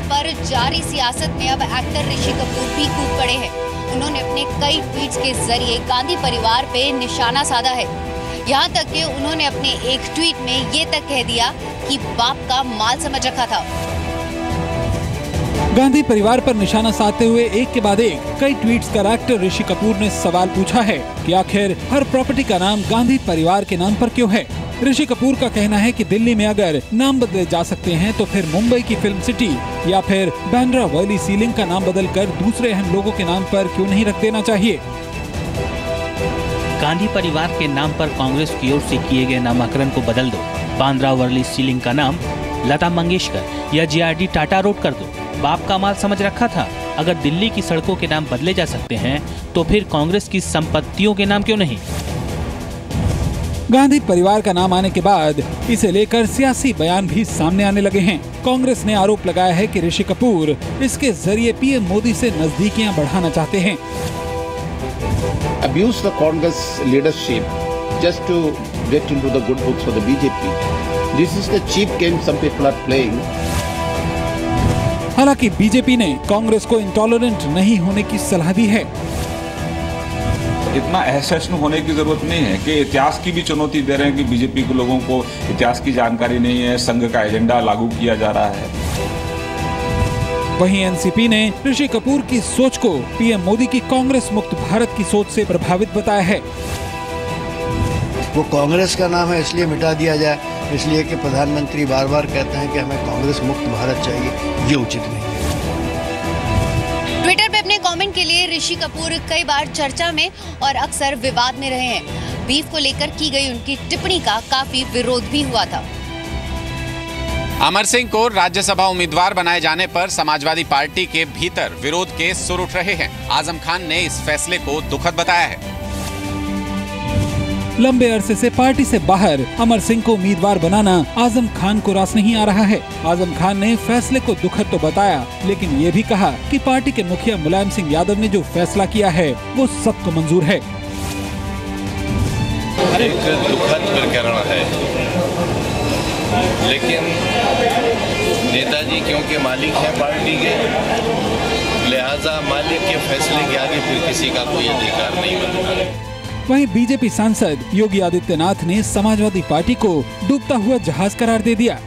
पर जारी सियासत में अब एक्टर ऋषि कपूर भी कूद पड़े हैं। उन्होंने अपने कई ट्वीट्स के जरिए गांधी परिवार पे निशाना साधा है। यहाँ तक कि उन्होंने अपने एक ट्वीट में ये तक कह दिया कि बाप का माल समझ रखा था। गांधी परिवार पर निशाना साधते हुए एक के बाद एक कई ट्वीट्स कर एक्टर ऋषि कपूर ने सवाल पूछा है कि आखिर हर प्रॉपर्टी का नाम गांधी परिवार के नाम पर क्यों है। ऋषि कपूर का कहना है कि दिल्ली में अगर नाम बदले जा सकते हैं तो फिर मुंबई की फिल्म सिटी या फिर बांद्रा वर्ली सीलिंग का नाम बदलकर दूसरे अहम लोगों के नाम पर क्यों नहीं रख देना चाहिए। गांधी परिवार के नाम पर कांग्रेस की ओर से किए गए नामकरण को बदल दो। बांद्रा वर्ली सीलिंग का नाम लता मंगेशकर या JRD टाटा रोड कर दो। बाप का माल समझ रखा था। अगर दिल्ली की सड़कों के नाम बदले जा सकते हैं तो फिर कांग्रेस की संपत्तियों के नाम क्यों नहीं। गांधी परिवार का नाम आने के बाद इसे लेकर सियासी बयान भी सामने आने लगे हैं। कांग्रेस ने आरोप लगाया है कि ऋषि कपूर इसके जरिए PM मोदी से नजदीकियां बढ़ाना चाहते हैं। Abuse the Congress leadership just to get into the good books for the BJP. This is the cheap game some people are playing. हालांकि बीजेपी ने कांग्रेस को इंटॉलरेंट नहीं होने की सलाह दी है। इतना असहिष्णु होने की जरूरत नहीं है कि इतिहास की भी चुनौती दे रहे हैं कि बीजेपी के लोगों को इतिहास की जानकारी नहीं है, संघ का एजेंडा लागू किया जा रहा है। वहीं एनसीपी ने ऋषि कपूर की सोच को PM मोदी की कांग्रेस मुक्त भारत की सोच से प्रभावित बताया है। वो कांग्रेस का नाम है इसलिए मिटा दिया जाए, इसलिए कि प्रधानमंत्री बार बार कहते हैं कि हमें कांग्रेस मुक्त भारत चाहिए, ये उचित नहीं। ट्विटर पे अपने कमेंट के लिए ऋषि कपूर कई बार चर्चा में और अक्सर विवाद में रहे हैं। बीफ को लेकर की गई उनकी टिप्पणी का काफी विरोध भी हुआ था। अमर सिंह को राज्यसभा उम्मीदवार बनाए जाने पर समाजवादी पार्टी के भीतर विरोध के सुर उठ रहे हैं। आजम खान ने इस फैसले को दुखद बताया है। लंबे अरसे से पार्टी से बाहर अमर सिंह को उम्मीदवार बनाना आजम खान को रास नहीं आ रहा है। आजम खान ने फैसले को दुखद तो बताया, लेकिन ये भी कहा कि पार्टी के मुखिया मुलायम सिंह यादव ने जो फैसला किया है वो सबको मंजूर है। एक दुखद प्रकरण है, लेकिन नेताजी क्योंकि मालिक हैं पार्टी के, लिहाजा मालिक के फैसले के आगे फिर किसी का कोई अधिकार नहीं बनता। वहीं बीजेपी सांसद योगी आदित्यनाथ ने समाजवादी पार्टी को डूबता हुआ जहाज करार दे दिया।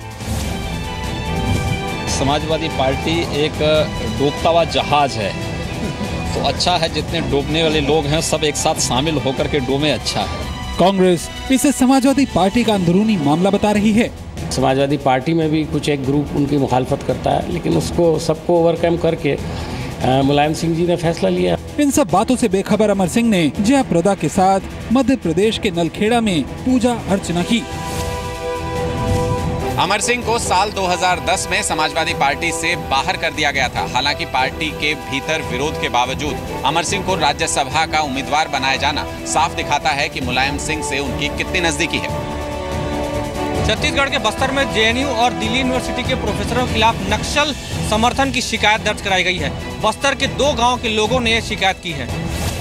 समाजवादी पार्टी एक डूबता हुआ जहाज है, तो अच्छा है जितने डूबने वाले लोग हैं सब एक साथ शामिल होकर के डूबे, अच्छा है। कांग्रेस इसे समाजवादी पार्टी का अंदरूनी मामला बता रही है। समाजवादी पार्टी में भी कुछ एक ग्रुप उनकी मुखालफत करता है, लेकिन उसको सबको ओवरकम करके मुलायम सिंह जी ने फैसला लिया। इन सब बातों से बेखबर अमर सिंह ने जयाप्रदा के साथ मध्य प्रदेश के नलखेड़ा में पूजा अर्चना की। अमर सिंह को साल 2010 में समाजवादी पार्टी से बाहर कर दिया गया था। हालांकि पार्टी के भीतर विरोध के बावजूद अमर सिंह को राज्यसभा का उम्मीदवार बनाया जाना साफ दिखाता है कि मुलायम सिंह से उनकी कितनी नजदीकी है। छत्तीसगढ़ के बस्तर में JNU और दिल्ली यूनिवर्सिटी के प्रोफेसरों के खिलाफ नक्सल समर्थन की शिकायत दर्ज कराई गई है। बस्तर के 2 गांव के लोगों ने यह शिकायत की है।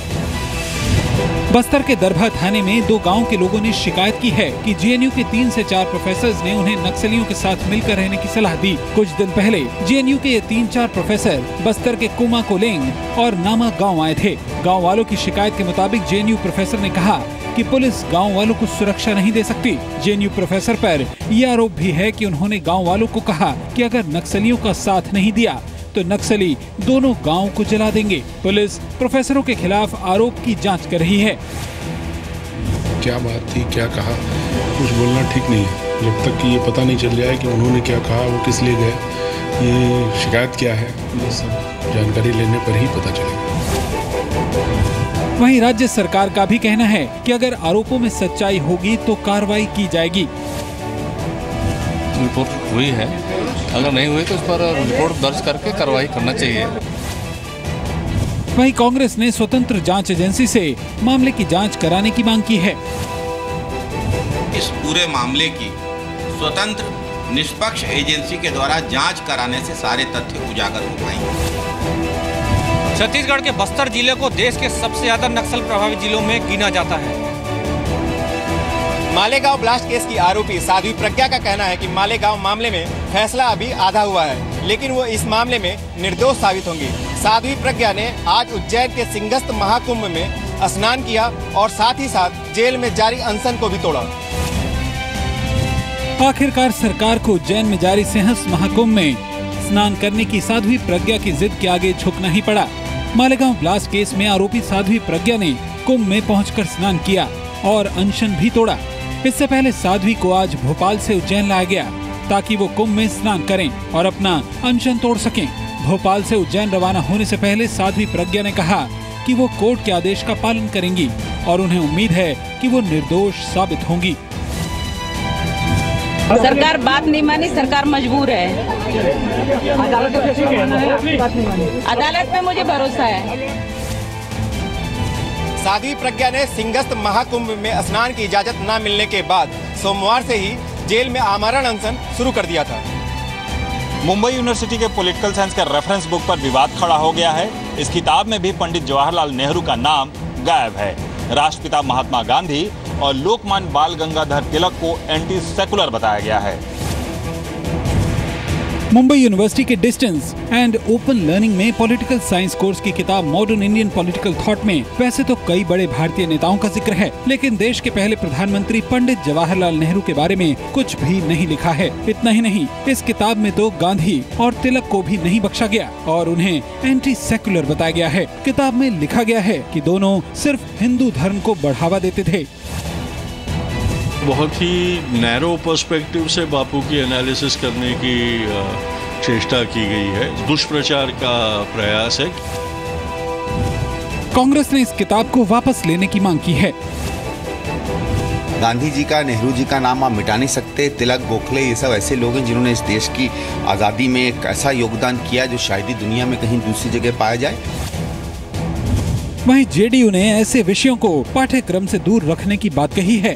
बस्तर के दरभा थाने में 2 गांव के लोगों ने शिकायत की है कि JNU के 3 से 4 प्रोफेसर्स ने उन्हें नक्सलियों के साथ मिलकर रहने की सलाह दी। कुछ दिन पहले JNU के ये 3-4 प्रोफेसर बस्तर के कुमा कोलेंग और नामा गाँव आए थे। गाँव वालों की शिकायत के मुताबिक JNU प्रोफेसर ने कहा कि पुलिस गांव वालों को सुरक्षा नहीं दे सकती। JNU प्रोफेसर पर यह आरोप भी है कि उन्होंने गांव वालों को कहा कि अगर नक्सलियों का साथ नहीं दिया तो नक्सली दोनों गांव को जला देंगे। पुलिस प्रोफेसरों के खिलाफ आरोप की जांच कर रही है। क्या बात थी, क्या कहा, कुछ बोलना ठीक नहीं है जब तक कि ये पता नहीं चल जाए कि उन्होंने क्या कहा, वो किस लिए गए, ये शिकायत क्या है, ये सब जानकारी लेने पर ही पता चलेगा। वहीं राज्य सरकार का भी कहना है कि अगर आरोपों में सच्चाई होगी तो कार्रवाई की जाएगी। रिपोर्ट हुई है, अगर नहीं हुई तो इस पर रिपोर्ट दर्ज करके कार्रवाई करना चाहिए। वहीं कांग्रेस ने स्वतंत्र जांच एजेंसी से मामले की जांच कराने की मांग की है। इस पूरे मामले की स्वतंत्र निष्पक्ष एजेंसी के द्वारा जांच कराने से सारे तथ्य उजागर हो पाएंगे। छत्तीसगढ़ के बस्तर जिले को देश के सबसे ज्यादा नक्सल प्रभावित जिलों में गिना जाता है। मालेगांव ब्लास्ट केस की आरोपी साध्वी प्रज्ञा का कहना है कि मालेगांव मामले में फैसला अभी आधा हुआ है, लेकिन वो इस मामले में निर्दोष साबित होंगी। साध्वी प्रज्ञा ने आज उज्जैन के सिंहस्थ महाकुंभ में स्नान किया और साथ ही साथ जेल में जारी अनशन को भी तोड़ा। आखिरकार सरकार को उज्जैन में जारी सिंहस्थ महाकुंभ में स्नान करने की साध्वी प्रज्ञा की जिद के आगे झुकना ही पड़ा। मालेगांव ब्लास्ट केस में आरोपी साध्वी प्रज्ञा ने कुंभ में पहुंचकर स्नान किया और अनशन भी तोड़ा। इससे पहले साध्वी को आज भोपाल से उज्जैन लाया गया ताकि वो कुंभ में स्नान करें और अपना अनशन तोड़ सकें। भोपाल से उज्जैन रवाना होने से पहले साध्वी प्रज्ञा ने कहा कि वो कोर्ट के आदेश का पालन करेंगी और उन्हें उम्मीद है कि वो निर्दोष साबित होंगी। सरकार बात नहीं मानी, सरकार मजबूर है। अदालत में मुझे भरोसा है। साध्वी प्रज्ञा ने सिंहस्थ महाकुंभ में स्नान की इजाजत न मिलने के बाद सोमवार से ही जेल में आमरण अनशन शुरू कर दिया था। मुंबई यूनिवर्सिटी के पॉलिटिकल साइंस के रेफरेंस बुक पर विवाद खड़ा हो गया है। इस किताब में भी पंडित जवाहरलाल नेहरू का नाम गायब है। राष्ट्रपिता महात्मा गांधी और लोकमान्य बाल गंगाधर तिलक को एंटी सेकुलर बताया गया है। मुंबई यूनिवर्सिटी के डिस्टेंस एंड ओपन लर्निंग में पॉलिटिकल साइंस कोर्स की किताब मॉडर्न इंडियन पॉलिटिकल थॉट में वैसे तो कई बड़े भारतीय नेताओं का जिक्र है, लेकिन देश के पहले प्रधानमंत्री पंडित जवाहरलाल नेहरू के बारे में कुछ भी नहीं लिखा है। इतना ही नहीं, इस किताब में तो गांधी और तिलक को भी नहीं बख्शा गया और उन्हें एंटी सेकुलर बताया गया है। किताब में लिखा गया है कि दोनों सिर्फ हिंदू धर्म को बढ़ावा देते थे। बहुत ही नैरो पर्सपेक्टिव से बापू की एनालिसिस करने की चेष्टा की गई है। दुष्प्रचार का प्रयास है। कांग्रेस ने इस किताब को वापस लेने की मांग की है। गांधी जी का, नेहरू जी का नाम आप मिटा नहीं सकते। तिलक, गोखले, ये सब ऐसे लोग हैं जिन्होंने इस देश की आज़ादी में एक ऐसा योगदान किया जो शायद ही दुनिया में कहीं दूसरी जगह पाया जाए। वहीं जेडीयू ने ऐसे विषयों को पाठ्यक्रम से दूर रखने की बात कही है।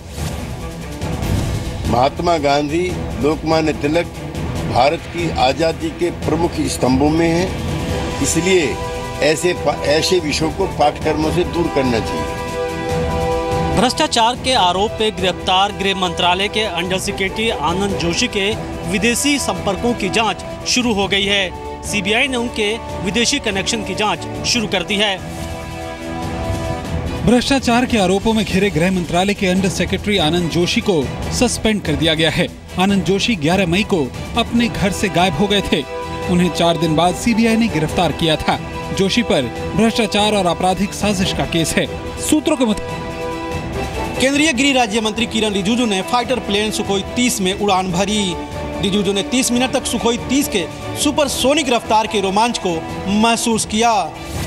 महात्मा गांधी, लोकमान्य तिलक भारत की आजादी के प्रमुख स्तंभों में हैं, इसलिए ऐसे विषयों को पाठ्यक्रमों से दूर करना चाहिए। भ्रष्टाचार के आरोप पे गिरफ्तार गृह मंत्रालय के अंडर सेक्रेटरी आनंद जोशी के विदेशी संपर्कों की जांच शुरू हो गई है। सीबीआई ने उनके विदेशी कनेक्शन की जांच शुरू कर दी है। भ्रष्टाचार के आरोपों में घिरे गृह मंत्रालय के अंडर सेक्रेटरी आनंद जोशी को सस्पेंड कर दिया गया है। आनंद जोशी 11 मई को अपने घर से गायब हो गए थे। उन्हें 4 दिन बाद सीबीआई ने गिरफ्तार किया था। जोशी पर भ्रष्टाचार और आपराधिक साजिश का केस है। सूत्रों के मुताबिक केंद्रीय गृह राज्य मंत्री किरण रिजिजू ने फाइटर प्लेन सुखोई 30 में उड़ान भरी। रिजिजू ने 30 मिनट तक सुखोई 30 के सुपरसोनिक रफ्तार के रोमांच को महसूस किया।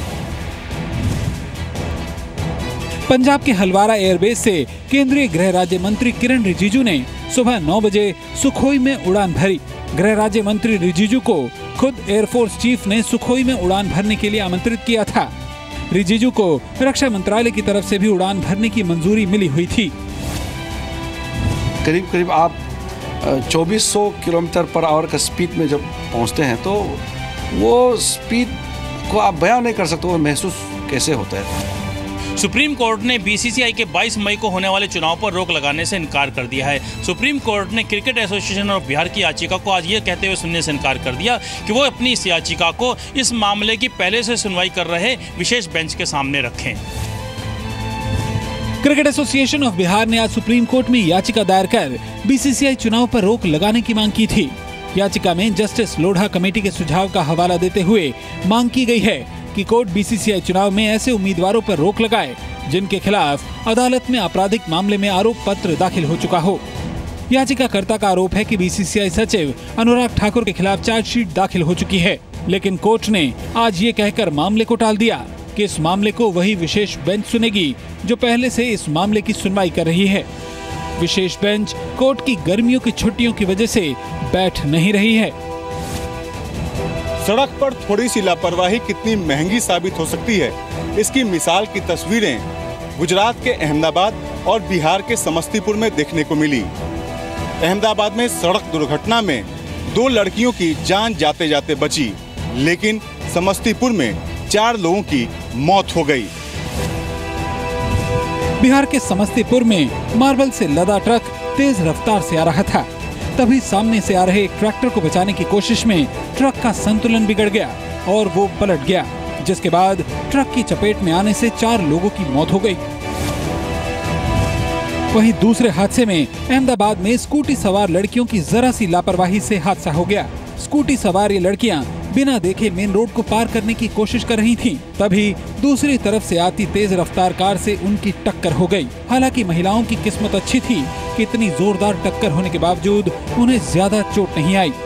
पंजाब के हलवारा एयरबेस से केंद्रीय गृह राज्य मंत्री किरण रिजिजू ने सुबह 9 बजे सुखोई में उड़ान भरी। गृह राज्य मंत्री रिजिजू को खुद एयरफोर्स चीफ ने सुखोई में उड़ान भरने के लिए आमंत्रित किया था। रिजिजू को रक्षा मंत्रालय की तरफ से भी उड़ान भरने की मंजूरी मिली हुई थी। करीब करीब आप 2400 किलोमीटर पर आवर का स्पीड में जब पहुंचते हैं तो वो स्पीड को आप बयां नहीं कर सकते, वो महसूस कैसे होता है। सुप्रीम कोर्ट ने बीसीसीआई के 22 मई को होने वाले चुनाव पर रोक लगाने से इनकार कर दिया है। सुप्रीम कोर्ट ने क्रिकेट एसोसिएशन ऑफ बिहार की याचिका को आज ये कहते हुए सुनने से इनकार कर दिया कि वो अपनी इस याचिका को इस मामले की पहले से सुनवाई कर रहे विशेष बेंच के सामने रखें। क्रिकेट एसोसिएशन ऑफ बिहार ने आज सुप्रीम कोर्ट में याचिका दायर कर बीसीसीआई चुनाव पर रोक लगाने की मांग की थी। याचिका में जस्टिस लोढ़ा कमेटी के सुझाव का हवाला देते हुए मांग की गई है कि कोर्ट बीसीसीआई चुनाव में ऐसे उम्मीदवारों पर रोक लगाए जिनके खिलाफ अदालत में आपराधिक मामले में आरोप पत्र दाखिल हो चुका हो। याचिकाकर्ता का आरोप है कि बीसीसीआई सचिव अनुराग ठाकुर के खिलाफ चार्जशीट दाखिल हो चुकी है, लेकिन कोर्ट ने आज ये कहकर मामले को टाल दिया कि इस मामले को वही विशेष बेंच सुनेगी जो पहले से इस मामले की सुनवाई कर रही है। विशेष बेंच कोर्ट की गर्मियों की छुट्टियों की वजह से बैठ नहीं रही है। सड़क पर थोड़ी सी लापरवाही कितनी महंगी साबित हो सकती है, इसकी मिसाल की तस्वीरें गुजरात के अहमदाबाद और बिहार के समस्तीपुर में देखने को मिली। अहमदाबाद में सड़क दुर्घटना में 2 लड़कियों की जान जाते जाते बची, लेकिन समस्तीपुर में 4 लोगों की मौत हो गई। बिहार के समस्तीपुर में मार्बल से लदा ट्रक तेज रफ्तार से आ रहा था। तभी सामने से आ रहे एक ट्रैक्टर को बचाने की कोशिश में ट्रक का संतुलन बिगड़ गया और वो पलट गया, जिसके बाद ट्रक की चपेट में आने से 4 लोगों की मौत हो गई। वहीं दूसरे हादसे में अहमदाबाद में स्कूटी सवार लड़कियों की जरा सी लापरवाही से हादसा हो गया। स्कूटी सवार ये लड़कियां बिना देखे मेन रोड को पार करने की कोशिश कर रही थीं। तभी दूसरी तरफ से आती तेज रफ्तार कार से उनकी टक्कर हो गई। हालांकि महिलाओं की किस्मत अच्छी थी कि इतनी जोरदार टक्कर होने के बावजूद उन्हें ज्यादा चोट नहीं आई।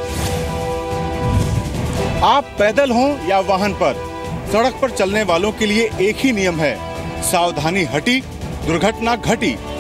आप पैदल हों या वाहन पर, सड़क पर चलने वालों के लिए एक ही नियम है, सावधानी हटी दुर्घटना घटी।